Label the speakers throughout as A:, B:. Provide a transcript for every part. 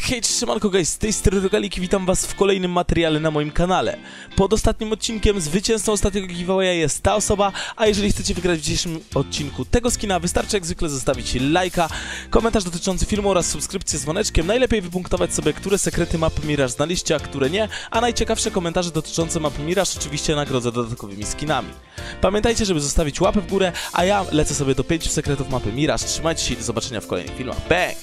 A: Hej, siemanko guys, z tej strony Rogaliki, witam was w kolejnym materiale na moim kanale. Pod ostatnim odcinkiem zwycięzcą ostatniego giveawaya jest ta osoba, a jeżeli chcecie wygrać w dzisiejszym odcinku tego skina, wystarczy jak zwykle zostawić lajka, komentarz dotyczący filmu oraz subskrypcję z dzwoneczkiem. Najlepiej wypunktować sobie, które sekrety mapy Mirage znaliście, a które nie, a najciekawsze komentarze dotyczące mapy Mirage oczywiście nagrodzę dodatkowymi skinami. Pamiętajcie, żeby zostawić łapę w górę, a ja lecę sobie do 5 sekretów mapy Mirage. Trzymajcie się i do zobaczenia w kolejnych filmach. Bang!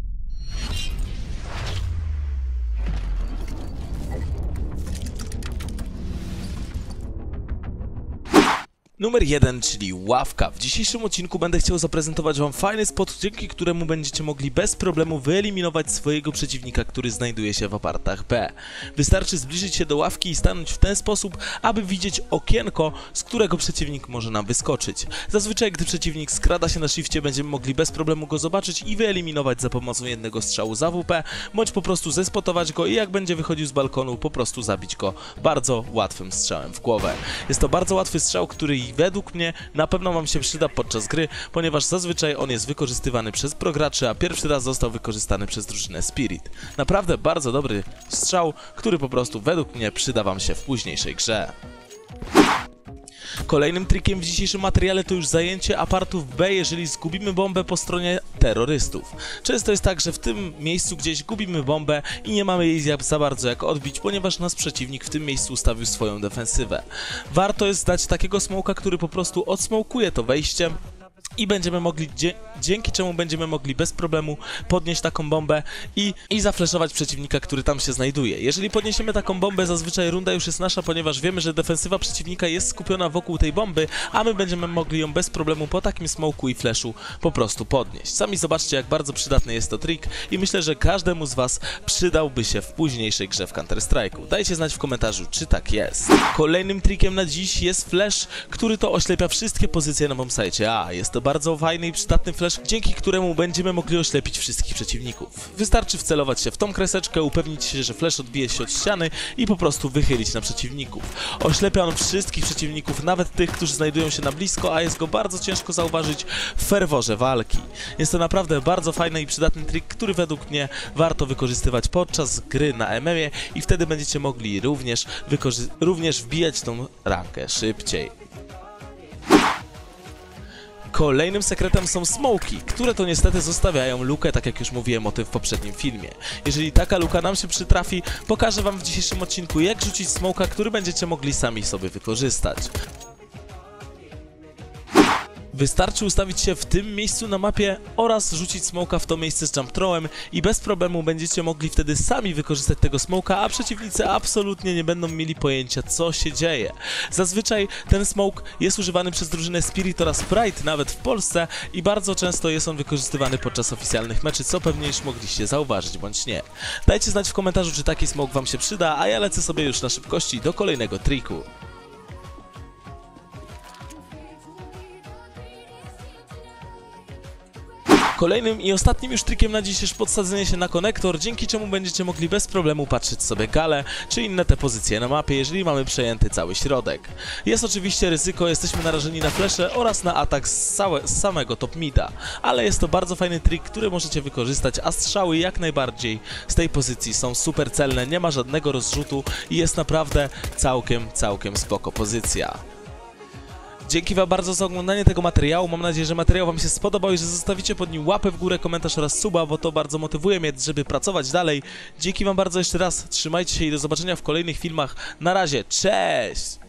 A: Numer 1, czyli ławka. W dzisiejszym odcinku będę chciał zaprezentować wam fajny spot, dzięki któremu będziecie mogli bez problemu wyeliminować swojego przeciwnika, który znajduje się w apartach B. Wystarczy zbliżyć się do ławki i stanąć w ten sposób, aby widzieć okienko, z którego przeciwnik może nam wyskoczyć. Zazwyczaj, gdy przeciwnik skrada się na shifcie, będziemy mogli bez problemu go zobaczyć i wyeliminować za pomocą jednego strzału z AWP, bądź po prostu zespotować go i jak będzie wychodził z balkonu, po prostu zabić go bardzo łatwym strzałem w głowę. Jest to bardzo łatwy strzał, który według mnie na pewno wam się przyda podczas gry, ponieważ zazwyczaj on jest wykorzystywany przez prograczy, a pierwszy raz został wykorzystany przez drużynę Spirit. Naprawdę bardzo dobry strzał, który po prostu według mnie przyda wam się w późniejszej grze. Kolejnym trikiem w dzisiejszym materiale to już zajęcie apartów B, jeżeli zgubimy bombę po stronie terrorystów. Często jest tak, że w tym miejscu gdzieś gubimy bombę i nie mamy jej za bardzo jak odbić, ponieważ nasz przeciwnik w tym miejscu ustawił swoją defensywę. Warto jest dać takiego smoka, który po prostu odsmokuje to wejście i będziemy mogli, dzięki czemu będziemy mogli bez problemu podnieść taką bombę i zafleszować przeciwnika, który tam się znajduje. Jeżeli podniesiemy taką bombę, zazwyczaj runda już jest nasza, ponieważ wiemy, że defensywa przeciwnika jest skupiona wokół tej bomby, a my będziemy mogli ją bez problemu po takim smoku i flashu po prostu podnieść. Sami zobaczcie, jak bardzo przydatny jest to trik i myślę, że każdemu z was przydałby się w późniejszej grze w Counter-Strike'u. Dajcie znać w komentarzu, czy tak jest. Kolejnym trikiem na dziś jest flash, który to oślepia wszystkie pozycje na bombsite A. Jest to bardzo fajny i przydatny flash, dzięki któremu będziemy mogli oślepić wszystkich przeciwników. Wystarczy wcelować się w tą kreseczkę, upewnić się, że flash odbije się od ściany i po prostu wychylić na przeciwników. Oślepia on wszystkich przeciwników, nawet tych, którzy znajdują się na blisko, a jest go bardzo ciężko zauważyć w ferworze walki. Jest to naprawdę bardzo fajny i przydatny trik, który według mnie warto wykorzystywać podczas gry na MM-ie i wtedy będziecie mogli również wbijać tą rankę szybciej. Kolejnym sekretem są smoki, które to niestety zostawiają lukę, tak jak już mówiłem o tym w poprzednim filmie. Jeżeli taka luka nam się przytrafi, pokażę wam w dzisiejszym odcinku, jak rzucić smoka, który będziecie mogli sami sobie wykorzystać. Wystarczy ustawić się w tym miejscu na mapie oraz rzucić smoka w to miejsce z jump throwem i bez problemu będziecie mogli wtedy sami wykorzystać tego smoka, a przeciwnicy absolutnie nie będą mieli pojęcia, co się dzieje. Zazwyczaj ten smoke jest używany przez drużynę Spirit oraz Pride nawet w Polsce i bardzo często jest on wykorzystywany podczas oficjalnych meczy, co pewnie już mogliście zauważyć bądź nie. Dajcie znać w komentarzu, czy taki smoke wam się przyda, a ja lecę sobie już na szybkości do kolejnego triku. Kolejnym i ostatnim już trikiem na dziś jest podsadzenie się na konektor, dzięki czemu będziecie mogli bez problemu patrzeć sobie galę czy inne te pozycje na mapie, jeżeli mamy przejęty cały środek. Jest oczywiście ryzyko, jesteśmy narażeni na flesze oraz na atak z samego top mida, ale jest to bardzo fajny trik, który możecie wykorzystać, a strzały jak najbardziej z tej pozycji są super celne, nie ma żadnego rozrzutu i jest naprawdę całkiem spoko pozycja. Dzięki wam bardzo za oglądanie tego materiału, mam nadzieję, że materiał wam się spodobał i że zostawicie pod nim łapę w górę, komentarz oraz suba, bo to bardzo motywuje mnie, żeby pracować dalej. Dzięki wam bardzo jeszcze raz, trzymajcie się i do zobaczenia w kolejnych filmach. Na razie, cześć!